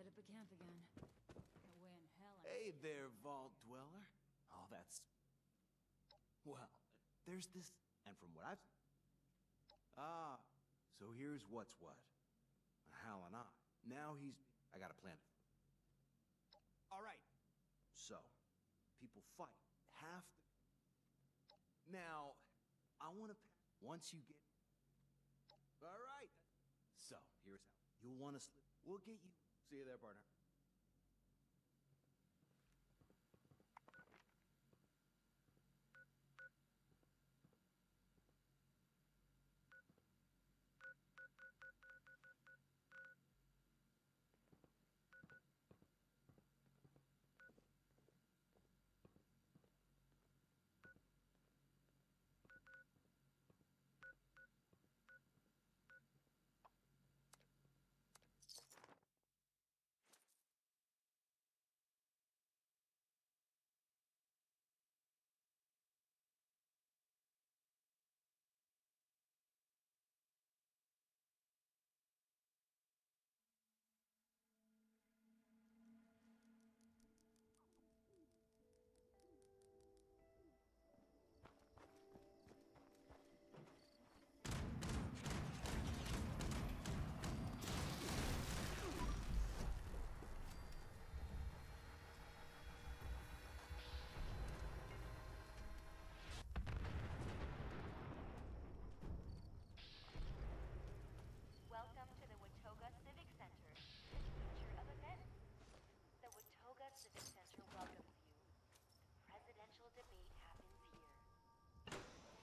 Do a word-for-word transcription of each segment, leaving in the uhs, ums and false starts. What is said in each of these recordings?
set up a camp again. No way in hell I'm... Hey there, Vault Dweller. Oh, that's... Well, there's this... And from what I've... Ah, so here's what's what. Hal and I. Now he's... I got a plan. All right. So, people fight. Half the... Now, I want to... Once you get... All right. So, here's how. You'll want to slip... We'll get you... See you there, partner. Welcome to the Watoga Civic Center, the future of events. The Watoga Civic Center welcomes you. The presidential debate happens here.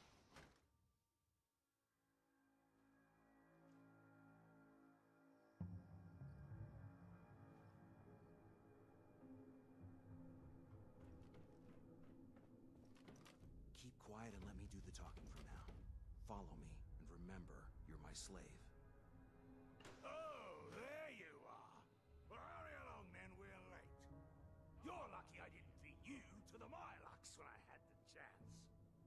Keep quiet and let me do the talking for now. Follow me, and remember, you're my slave. Oh, there you are. Well, hurry along then, we're late. You're lucky I didn't beat you to the Mylux when I had the chance.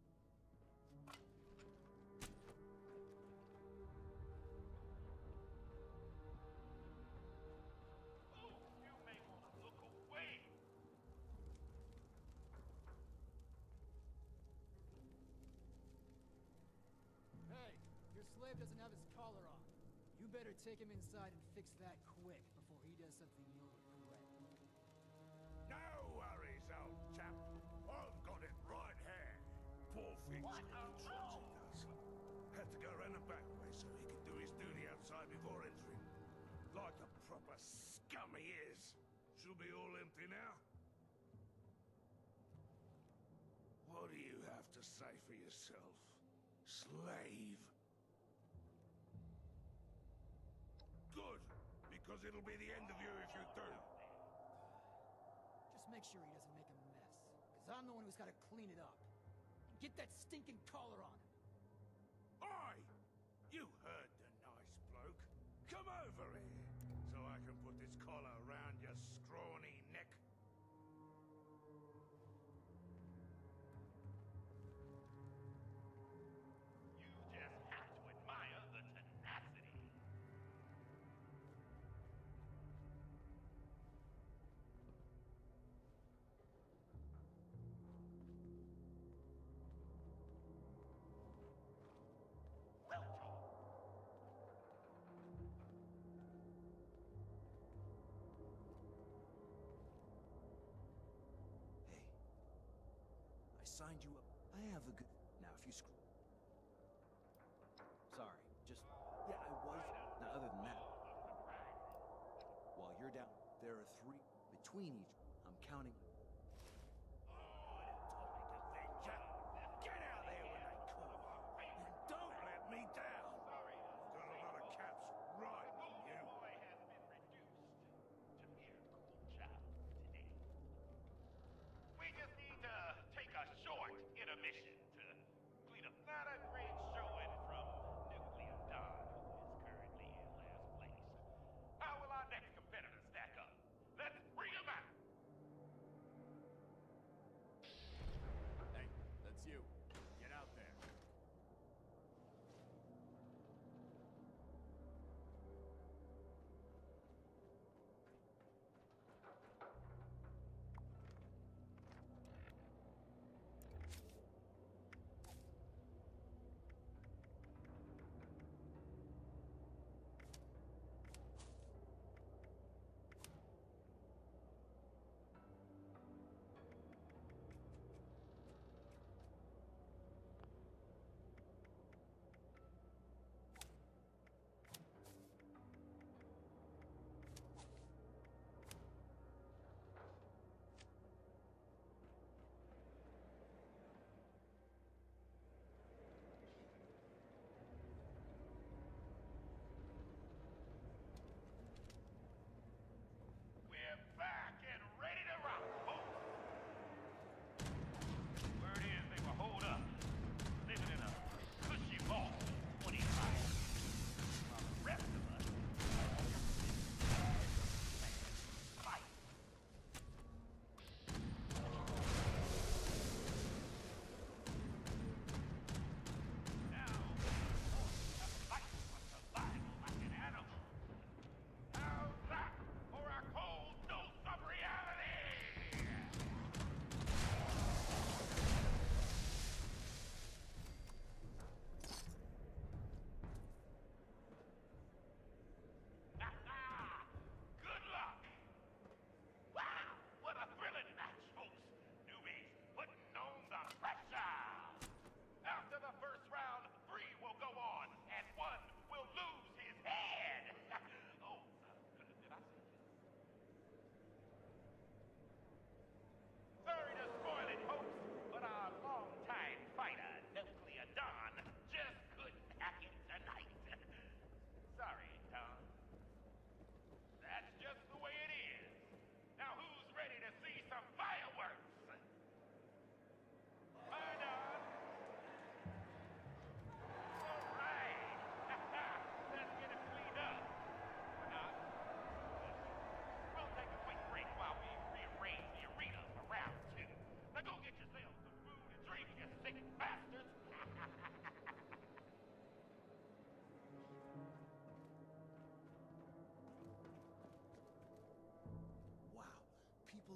Oh, you may want to look away. Hey, your slave doesn't have his collar on. You better take him inside and fix that quick before he does something you'll regret. No worries, old chap. I've got it right here. Poor thing's What got a the tricks he does. Had to go around the back way so he could do his duty outside before entering. Like the proper scum he is. She'll be all empty now. What do you have to say for yourself, slave? Good, because it'll be the end of you if you do. Just make sure he doesn't make a mess, because I'm the one who's got to clean it up. And get that stinking collar on him. Oi! You heard the nice bloke. Come over here, so I can put this collar around your scrawny neck. You just have to admire the tenacity. Hey. I signed you up. I have a good... Now, if you screw... Sorry, just... Yeah, I was... Now, other than that... While you're down, there are three between each. I'm counting... Oh, Atomic Avenger! Get out there when they call! And don't let me down! I've got a lot of caps right on you. Boy has been reduced to mere cool child today. We just need to take a short intermission to complete a not a great showing from Nuclear Don, who is currently in last place. How will our next competitor stack up? Let's bring him out!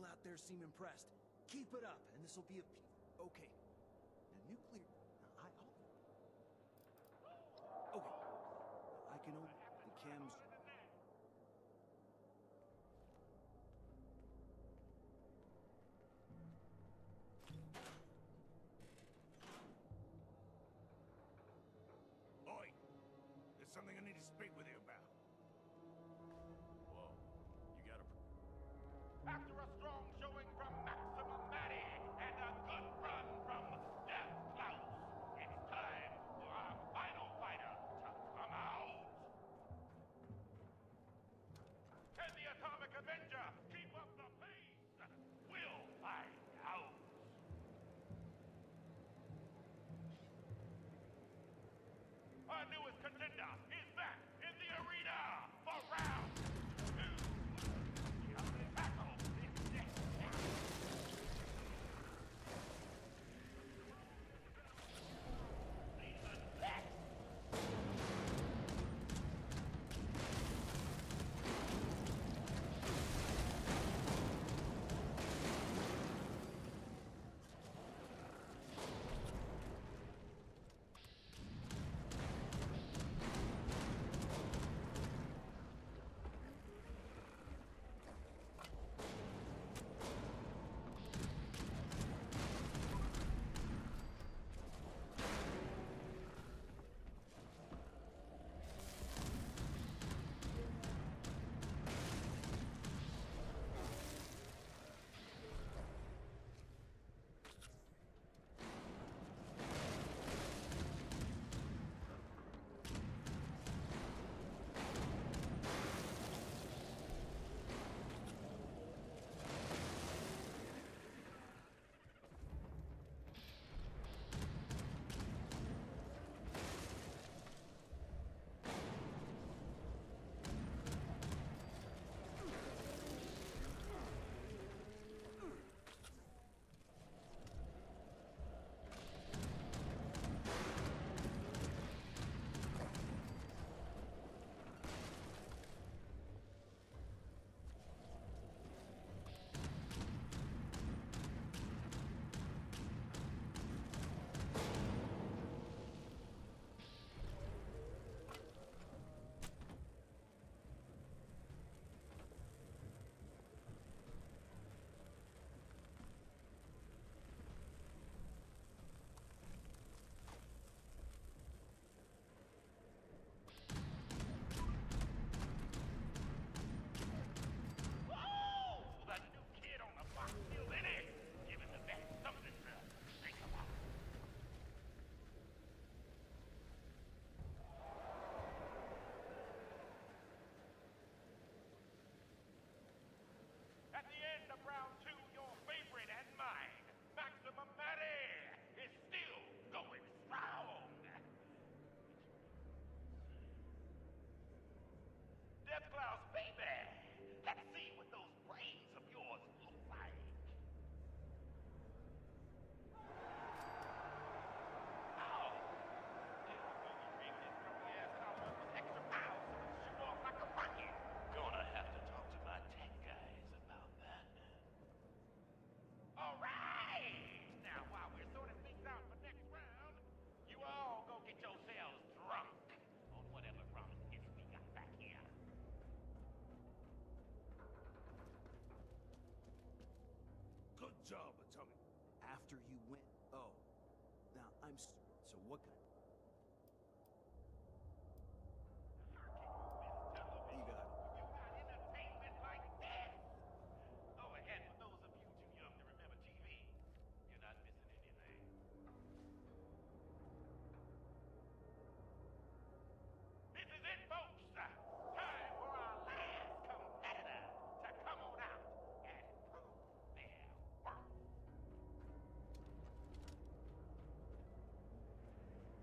out there seem impressed. Keep it up, and this'll be a... Okay. Now, nuclear... Now, I... I'll... Okay. Now, I can open the chems... Oi! There's something I need to speak with you about. Whoa. You got a... After a strong showing from Maximum Maddie and a good run from Death Klaus, it's time for our final fighter to come out. Can the Atomic Avenger keep up the pace? We'll find out. Our newest contender is back in the arena for round two. Just tackle this next match. Season six. At the end of round two, your favorite and mine, Maximum Maddie, is still going strong. Death Klaus, baby, let's see what those brains of yours look like. Oh, there we go. We reamed this grumpy ass out with extra power so it shoot off like a rocket. Gonna have to talk to my tech guys about that. All right! Now, while we're sorting things out for next round, you all go get yourselves drunk on whatever promised gifts we got back here. Good job, Atomic. After you win... Oh. Now, I'm... s- So what kind... You got it. You got entertainment like this? Oh, and for those of you too young to remember T V, you're not missing anything. This is it, folks. Time for our last competitor to come on out and prove their worth.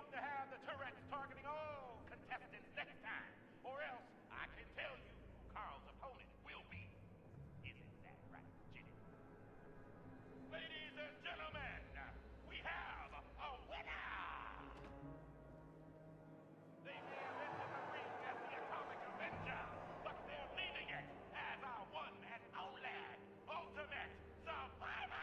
to have the Tourette's targeting all contestants next time, or else I can tell you who Carl's opponent will be. Isn't that right, Jimmy? Ladies and gentlemen, we have a winner! They may have entered the ring as the Atomic Avenger, but they're leaving it as our one and only Ultimate Survivor!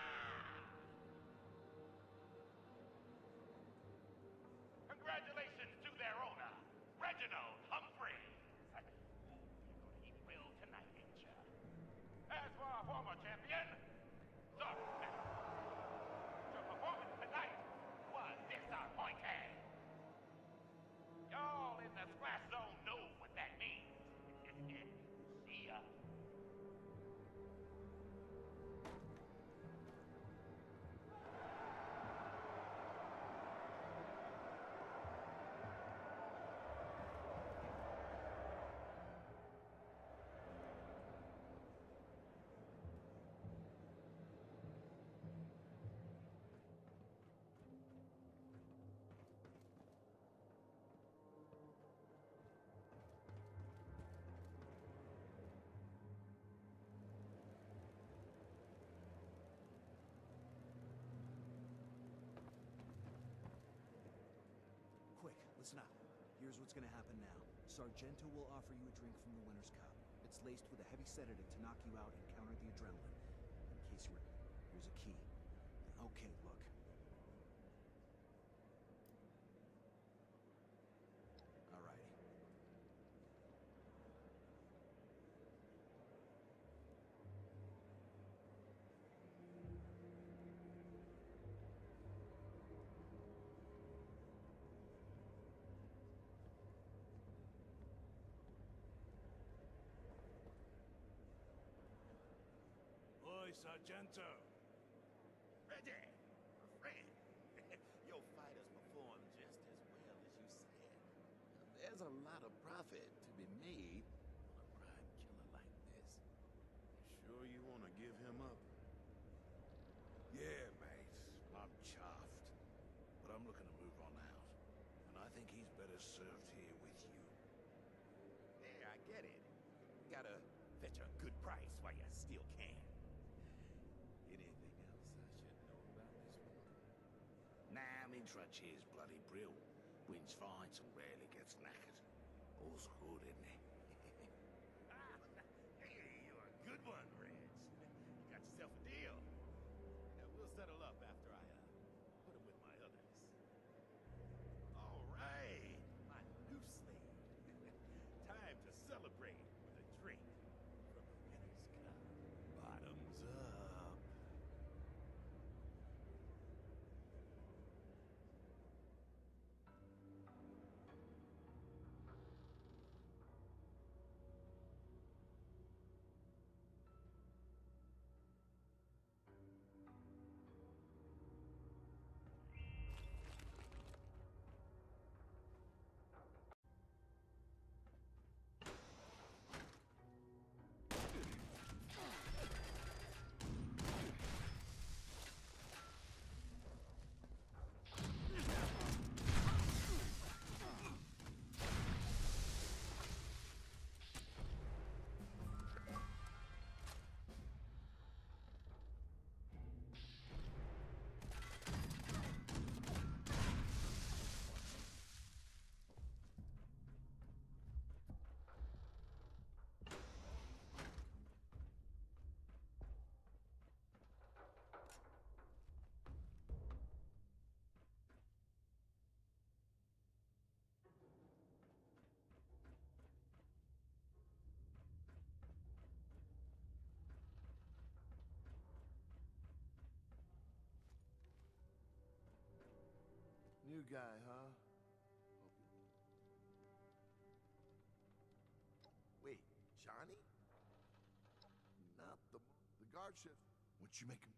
Congratulations to their owner, Reginald Humphreys. Ooh, you're gonna eat well tonight, ain't ya? As for our former champion, sorry, Matt. Your performance tonight was disappointing. Y'all in the splash zone know what that means. See ya. Quick, listen up. Here's what's gonna happen now. Sargento will offer you a drink from the winner's cup. It's laced with a heavy sedative to knock you out and counter the adrenaline. In case you were... Here's a key. Okay, look. Alrighty. Oi, Sargento. Reggie, my friend. Your fighters performed just as well as you said. There's a lot of profit to be made on a prime killer like this. Sure you want to give him up? Yeah, mate. I'm chuffed. But I'm looking to move on out. And I think he's better served here with you. Yeah, I get it. Gotta fetch a good price while you still can. Anything else I should know about this one? Nah, me trudge here's bloody brill. Wins fights and rarely gets knackered. All's good, isn't it? Ah, hey, you're a good one, Reg. You got yourself a deal. Yeah, we'll settle up after I uh, put him with my others. All right, my new slave. Time to celebrate with a drink from the winner's cup. Bottoms up. New guy, huh? Wait, Johnny? Not the the guard shift. What you make him?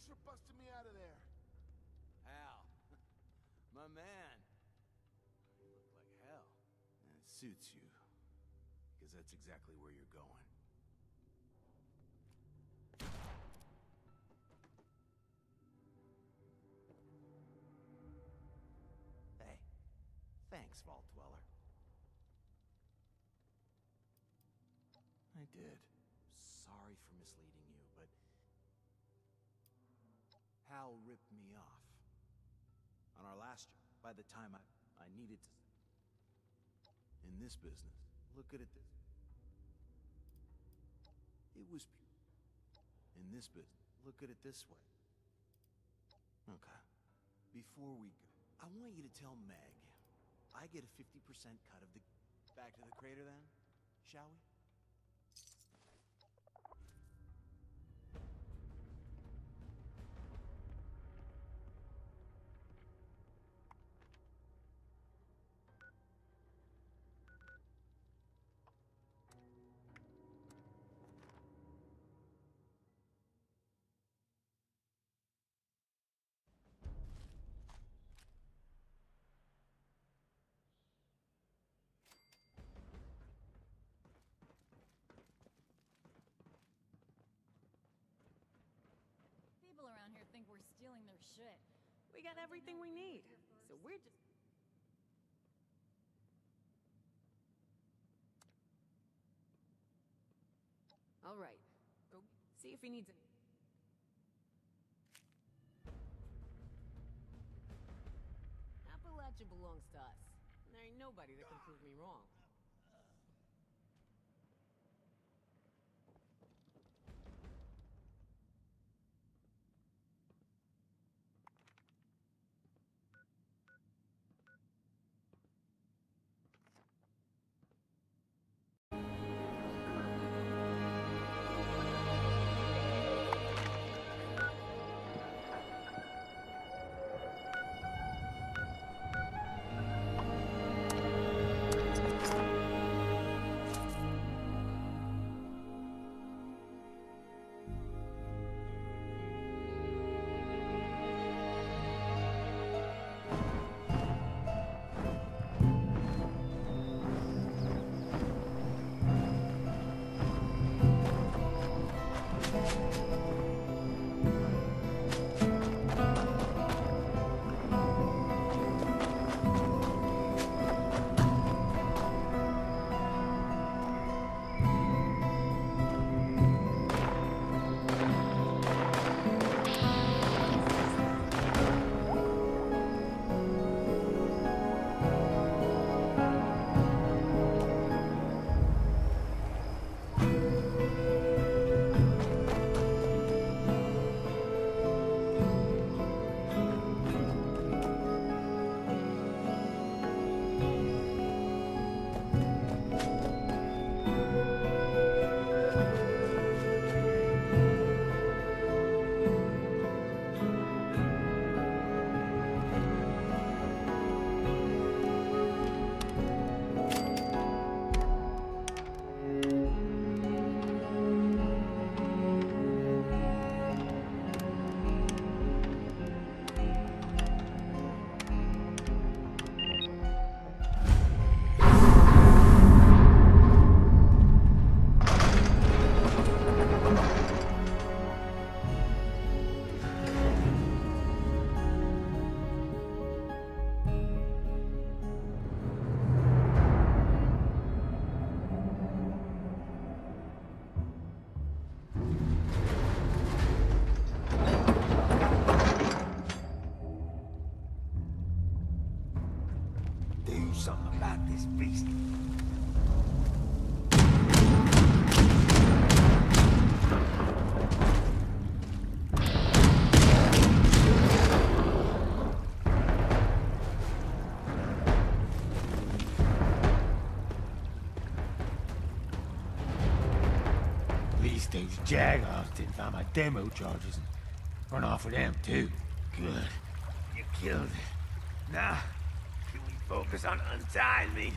Thanks for busting me out of there. Hal, my man. You look like hell. And it suits you, because that's exactly where you're going. Hey, thanks, Vault Dweller. I did. Sorry for misleading you, but Hal ripped me off. On our last job, by the time I, I needed to... In this business, look at it this... It was pure. In this business, look at it this way. Okay. Before we go, I want you to tell Meg I get a fifty percent cut of the... Back to the crater then, shall we? People around here think we're stealing their shit. We got everything we need, so we're just... All right, go see if he needs any... Appalachia belongs to us. There ain't nobody that can prove me wrong. Something about this beast. At least those Jagoffs didn't find my demo charges and run off with them too. Good. You killed it. Now, can we focus on untying me?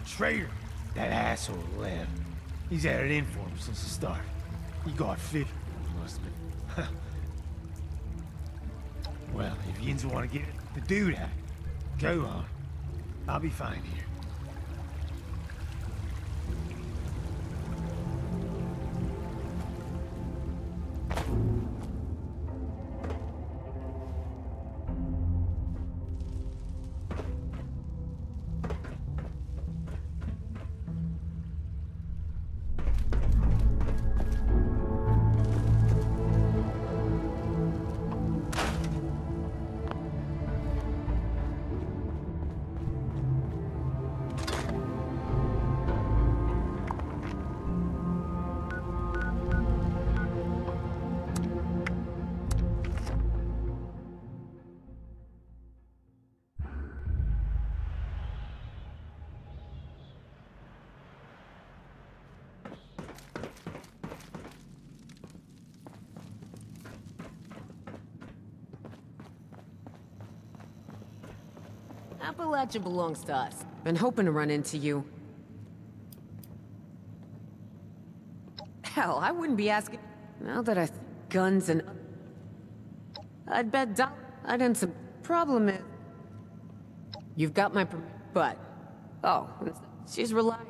Traitor! That asshole left. He's had it in for him since the start. He got fit, must have been. Well, if yins want to get to do that, go on. I'll be fine here. Appalachia belongs to us. Been hoping to run into you. Hell, I wouldn't be asking... Now that I... guns and... I'd bet Doc... I'd end some... Problem is... You've got my... But... Oh, she's reliable.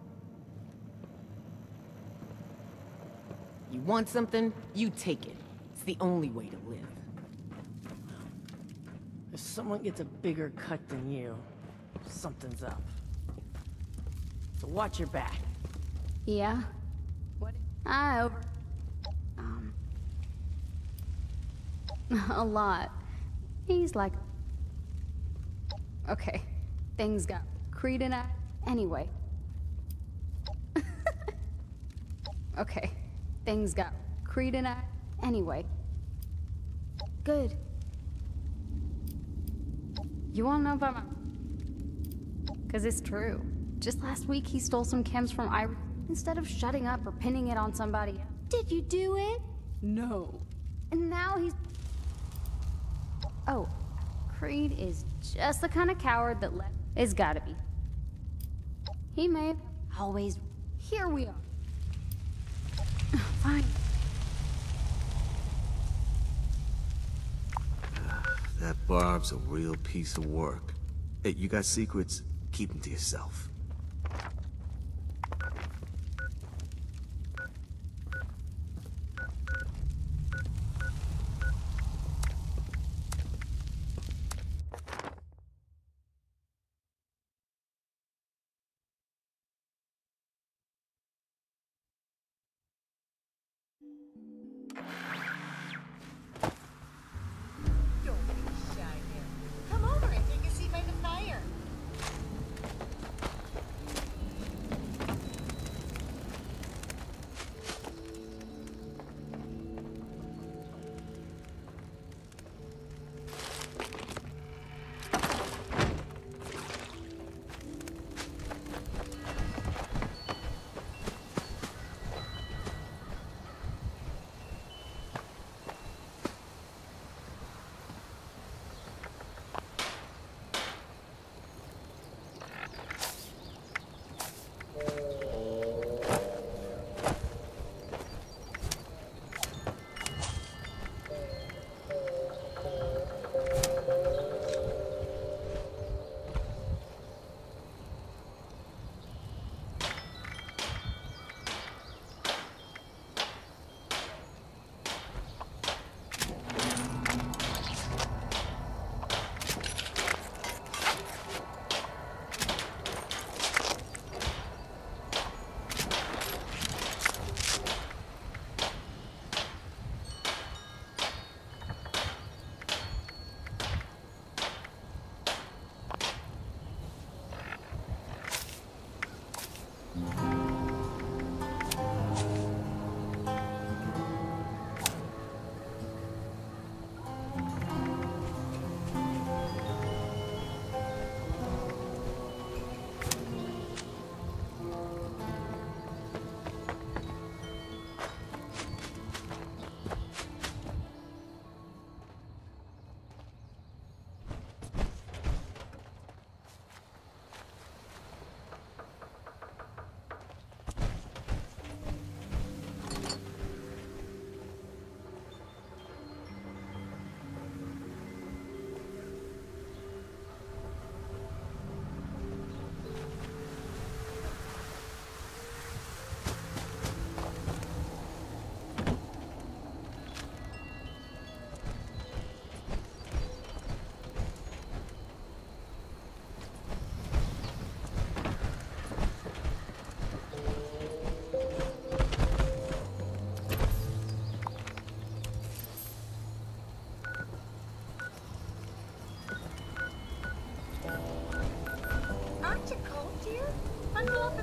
You want something? You take it. It's the only way to live. If someone gets a bigger cut than you, something's up. So watch your back. Yeah? What? I over... Um... a lot. He's like... Okay, things got Creed and I... Anyway. Okay, things got Creed and I... Anyway. Good. You wanna know about my... Cause it's true. Just last week he stole some chems from Iris. Instead of shutting up or pinning it on somebody else. Did you do it? No. And now he's... Oh, Creed is just the kind of coward that let... It's gotta be. He may have always... Here we are. Fine. That Barb's a real piece of work. Hey, you got secrets? Keep them to yourself.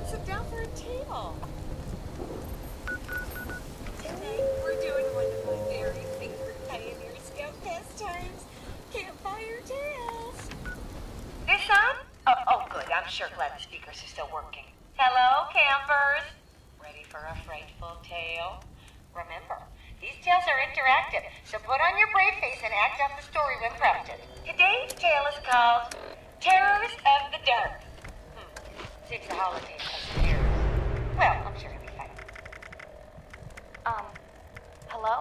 Sit down for a tale. Today, we're doing one of my very favorite Pioneer Scout pastimes, campfire tales. This on? Oh, oh, good. I'm sure glad the speakers are still working. Hello, campers. Ready for a frightful tale? Remember, these tales are interactive, so put on your brave face and act out the story when prompted. Today's tale is called Terrors of the Dark. Hmm. Six the holidays has terrors. Well, I'm sure it'll be fine. Um, hello?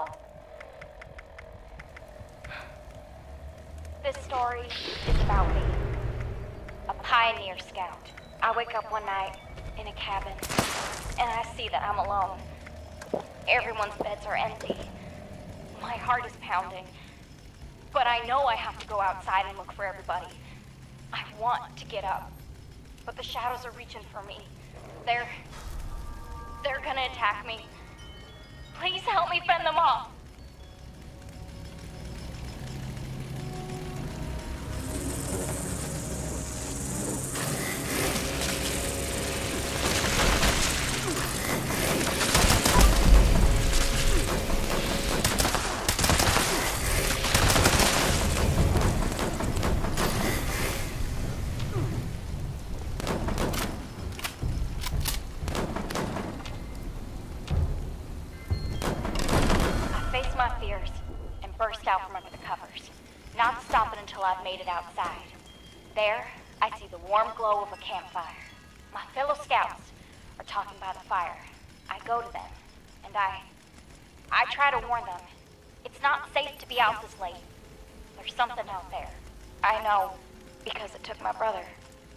This story is about me. A pioneer scout. I wake up one night in a cabin, and I see that I'm alone. Everyone's beds are empty. My heart is pounding. But I know I have to go outside and look for everybody. I want to get up. But the shadows are reaching for me. They're... They're gonna attack me. Please help me fend them off. Burst out from under the covers, not stopping until I've made it outside. There, I see the warm glow of a campfire. My fellow scouts are talking by the fire. I go to them, and I... I try to warn them. It's not safe to be out this late. There's something out there. I know, because it took my brother.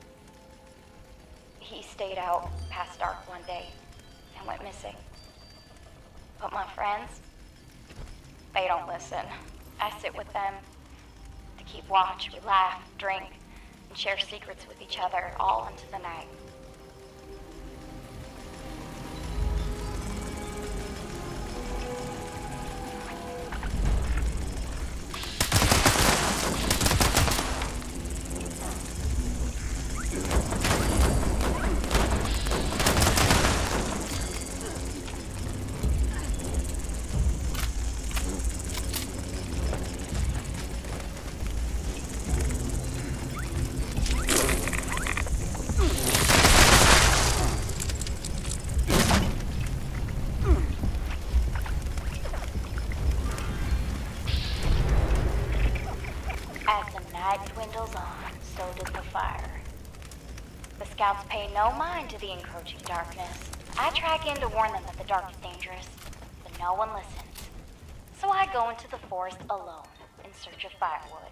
He stayed out past dark one day and went missing. But my friends... they don't listen. I sit with them to keep watch. We laugh, drink, and share secrets with each other all into the night. Dwindles on, so did the fire. The scouts pay no mind to the encroaching darkness. I track in to warn them that the dark is dangerous, but no one listens. So I go into the forest alone in search of firewood.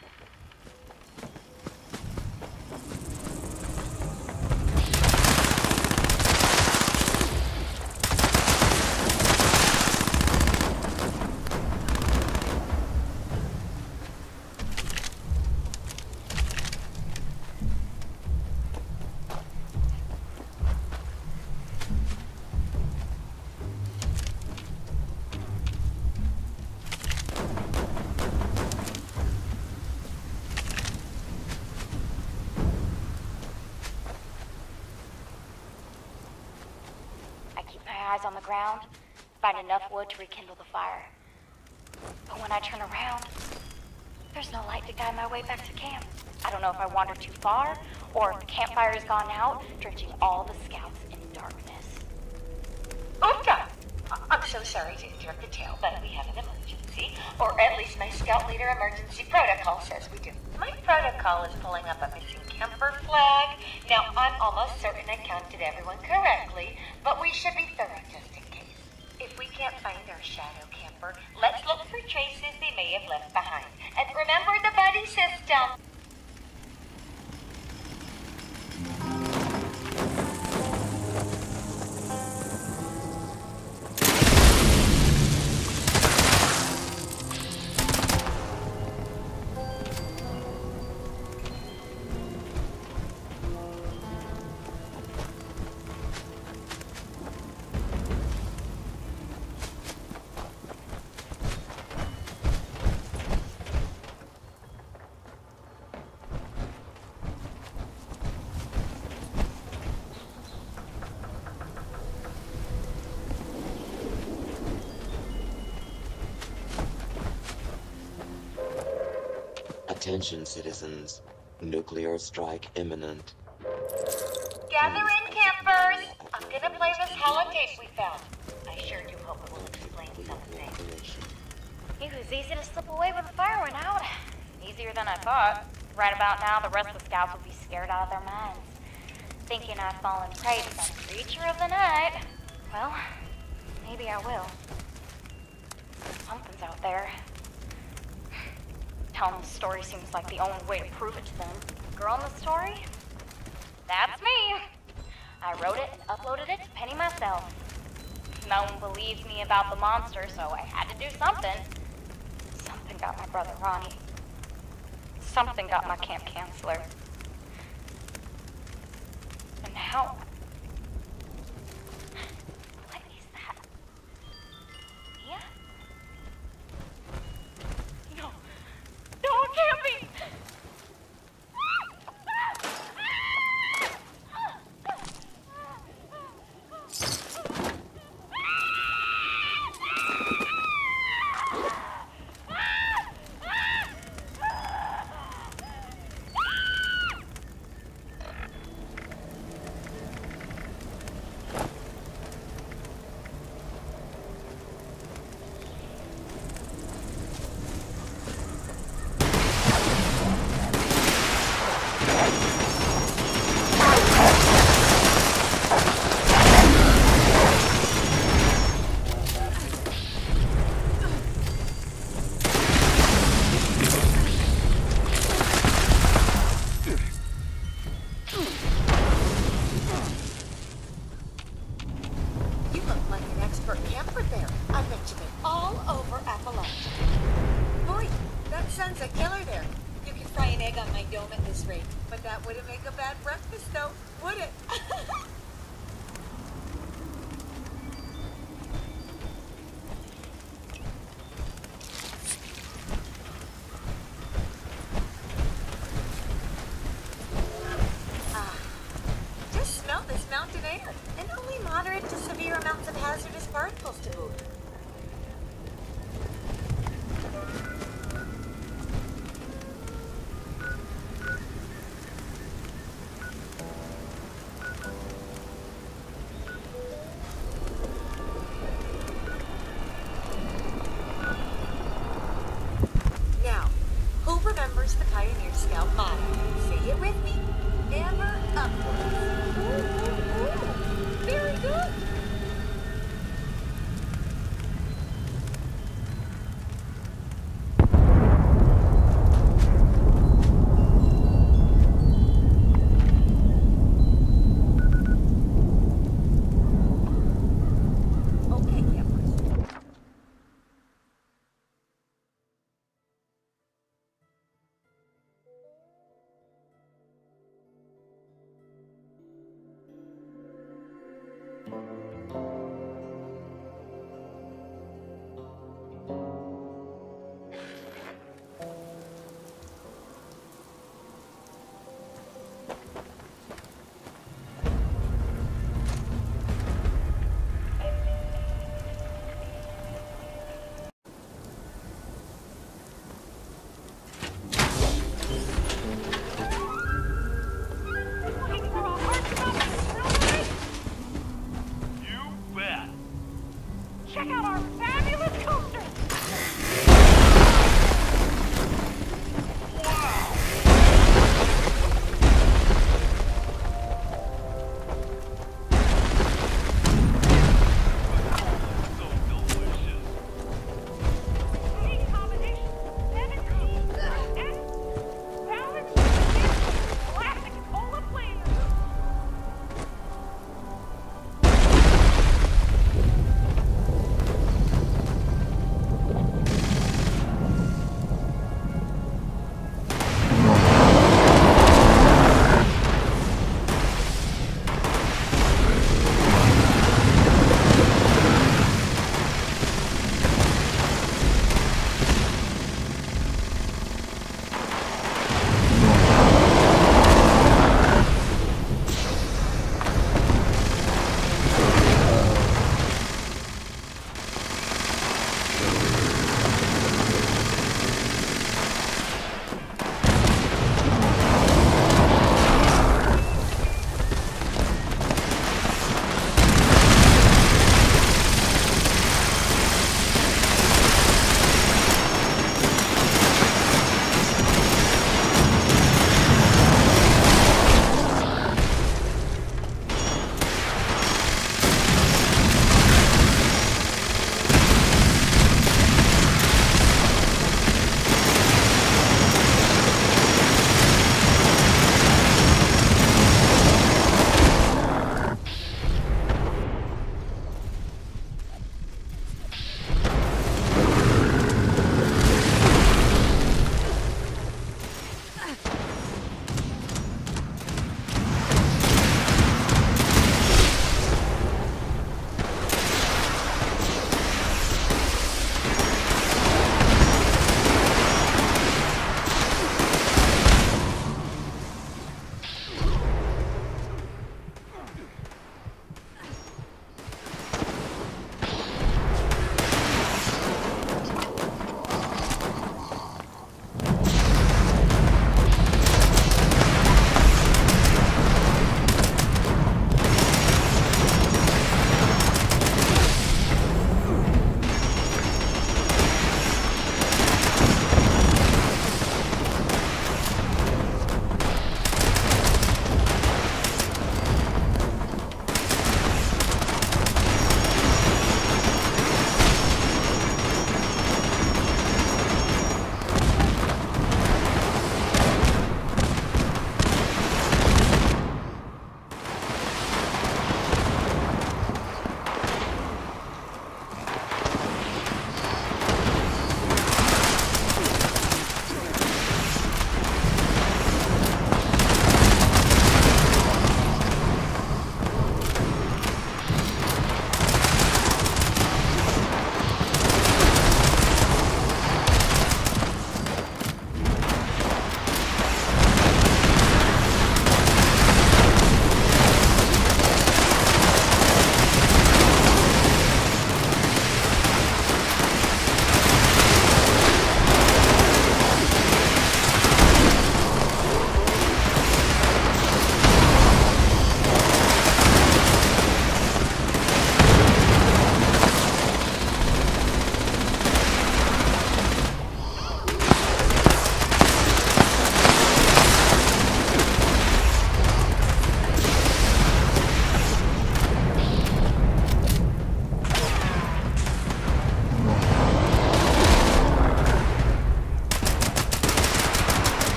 On the ground, find enough wood to rekindle the fire. But when I turn around, there's no light to guide my way back to camp. I don't know if I wandered too far, or if the campfire has gone out, drenching all the scouts in darkness. Oofta! I'm so sorry to interrupt the tale, but we have an emergency. Or at least my scout leader emergency protocol says we do. My protocol is pulling up a missing camper flag. Now, I'm almost certain I counted everyone correctly, but we should be thorough just in case. If we can't find our shadow camper, let's look for traces they may have left behind. And remember the buddy system! Attention, citizens. Nuclear strike imminent. Gather in, campers! I'm gonna play this holotape we found. I sure do hope it will explain something. It was easy to slip away when the fire went out. Easier than I thought. Right about now, the rest of the scouts will be scared out of their minds, thinking I've fallen prey to some creature of the night. Well, maybe I will. Something's out there. Telling the story seems like the only way to prove it to them. Girl in the story? That's me. I wrote it and uploaded it to Penny myself. No one believes me about the monster, so I had to do something. Something got my brother Ronnie. Something got my camp counselor. And now... What is that? Mia? No. No, it can't be!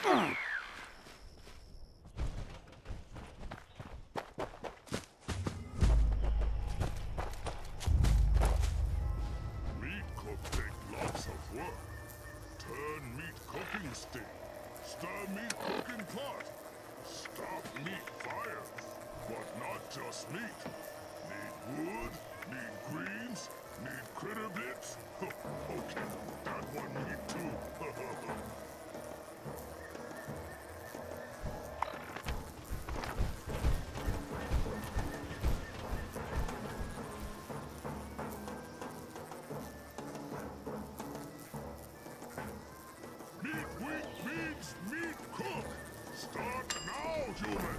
Meat cook take lots of work. Turn meat cooking stick. Stir meat cooking pot. Stop meat fires. But not just meat. Need wood, need greens, need critter bits. Okay, that one need too. Meat wheat meats meat cook. Start now, humans.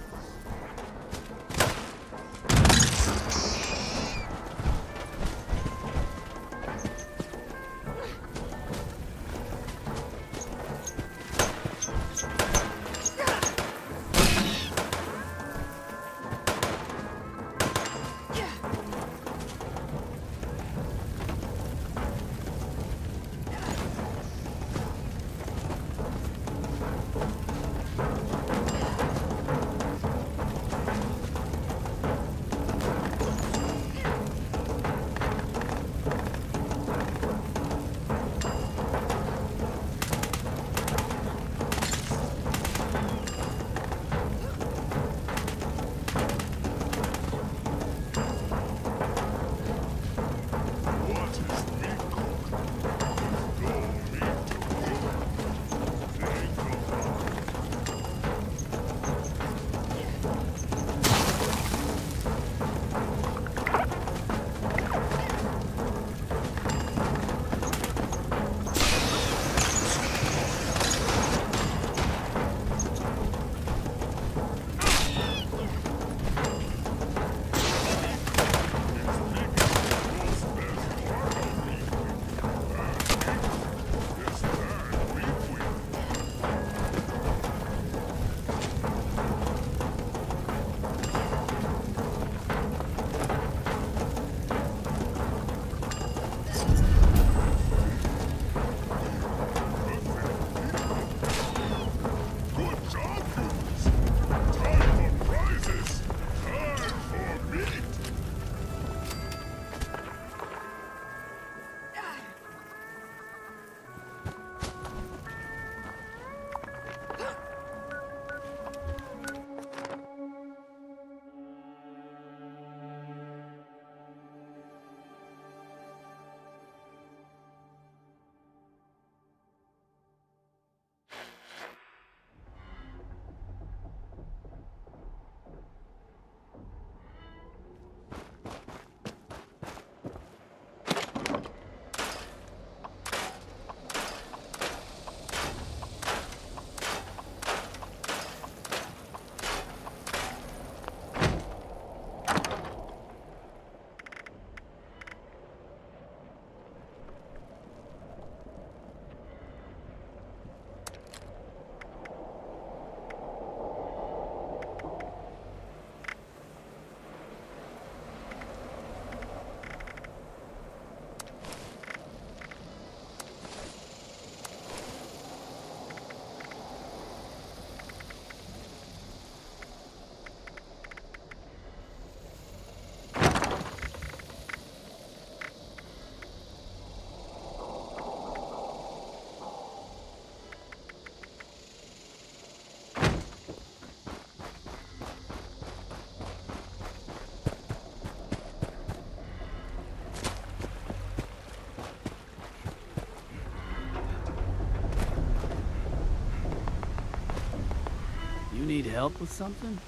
Need help with something?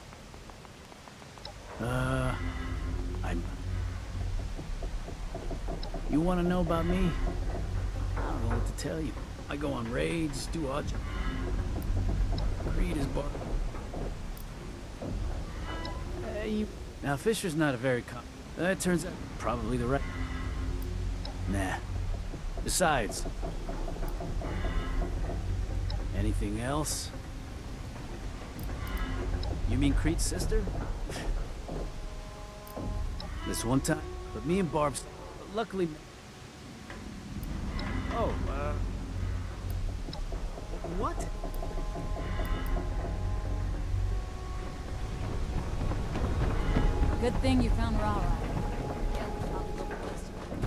Uh, I... You want to know about me? I don't know what to tell you. I go on raids, do odd jobs. Creed is bar... Uh, you... Now, Fisher's not a very com... That turns out probably the right... Nah. Besides... Anything else? You mean Creed's sister? This one time, but me and Barb's... Luckily... Oh, uh... What? Good thing you found Rara. Yeah, we'll probably go close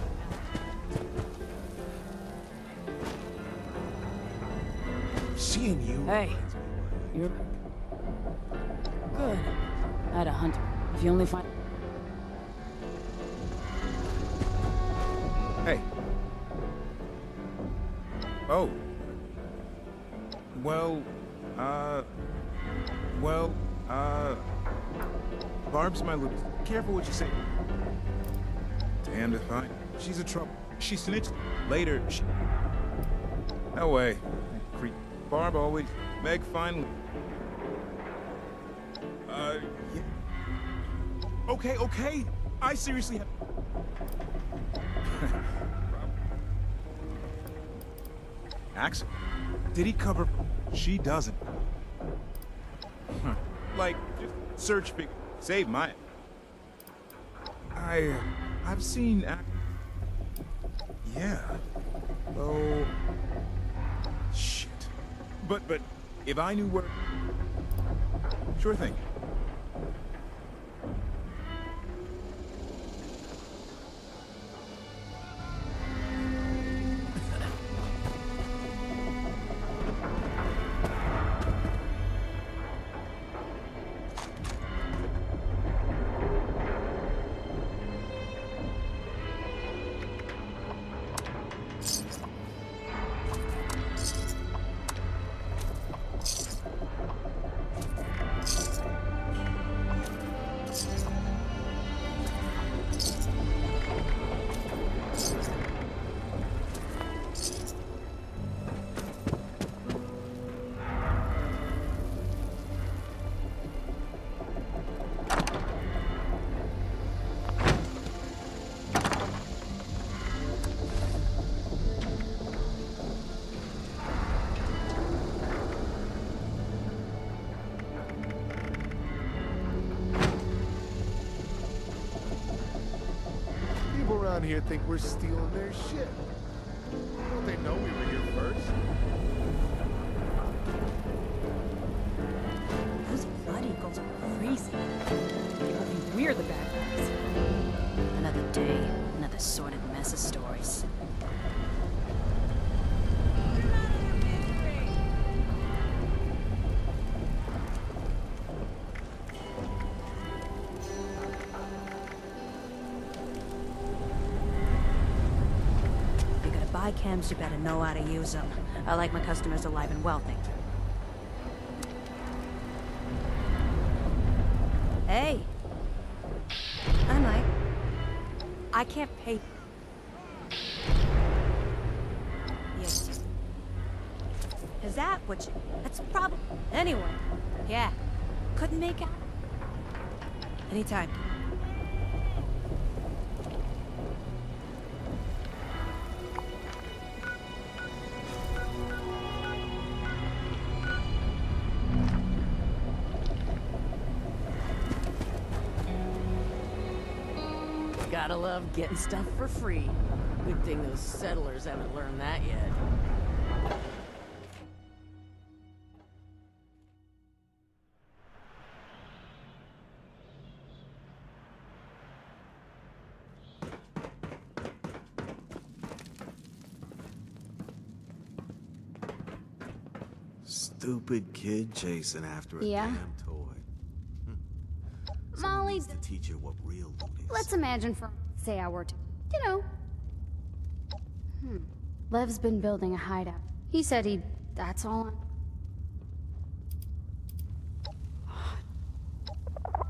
to Seeing you. Hey, you're good. I had a hunter. If you only find. Hey. Oh. Well, uh... Well, uh... Barb's my Lucas. Careful what you say. Damned if I... She's a trouble. She snitched. Later, she... No way. Creep. Barb always... Meg finally... Uh, yeah. Okay, okay. I seriously have... Axel? Did he cover... She doesn't. Huh. Like, just search big... Save my... I... Uh, I've seen... Ax yeah. Oh... Shit. But, but... If I knew where... Sure thing. Around here think we're stealing their shit. Don't they know we were here first? Those blood eagles are crazy. We're the bad guys. Another day, another sordid mess of stories. Buy chems, you better know how to use them. I like my customers alive and wealthy. Hey. I might. I can't pay. Yes. Is that what you... That's a problem. Anyway. Yeah. Couldn't make out. Anytime. Gotta love getting stuff for free. Good thing those settlers haven't learned that yet. Stupid kid chasing after a Yeah? damn toy. Hm. Someone Molly, needs to teach her what real loot is. let's imagine for... Say I were to... You know... Hmm. Lev's been building a hideout. He said he'd... That's all I'm...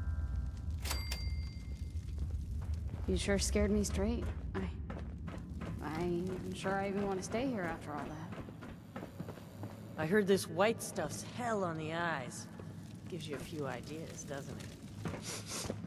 You sure scared me straight. I... I'm sure I even want to stay here after all that. I heard this white stuff's hell on the eyes. Gives you a few ideas, doesn't it?